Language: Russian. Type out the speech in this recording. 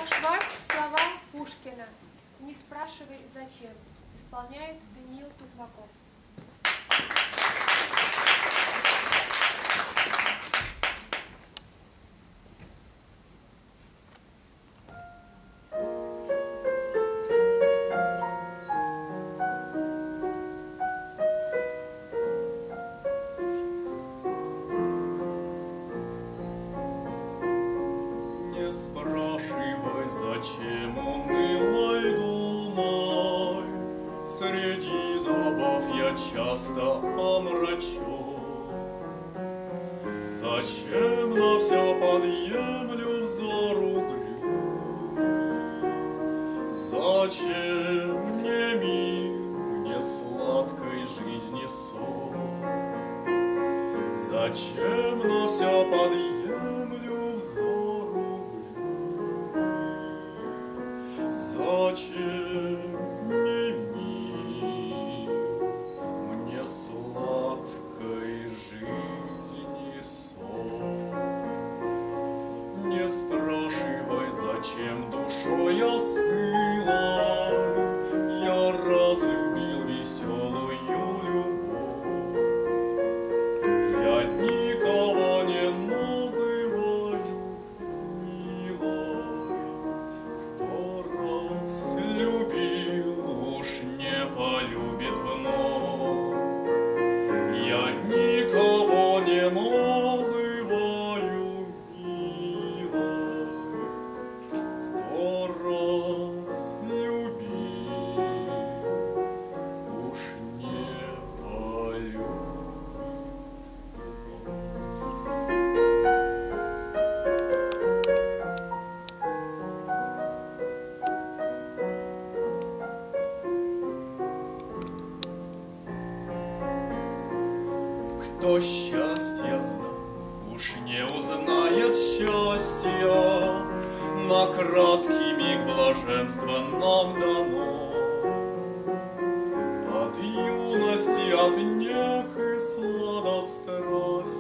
Исаак Шварц, слова Пушкина. «Не спрашивай, зачем» исполняет Даниил Тукмаков. Зачем уныло и думай, среди забав я часто омрачен. Зачем на все подъемлю взор угрюм? Зачем мне мир, мне сладкой жизни сон? Зачем на все подъемлю взор угрюм? Зачем мне мир, мне сладкой жизни сон? Не спрашивай, зачем душой остыла, я разлюбил веселую любовь. Я никого не называю милой, кто раз любил, уж не полюбит вновь. Я никого не называю милой, кто раз любил, уж не полюбит Кто счастье знал, уж не узнает счастья, на краткий миг блаженства нам дано. От юности, от нег и сладострастия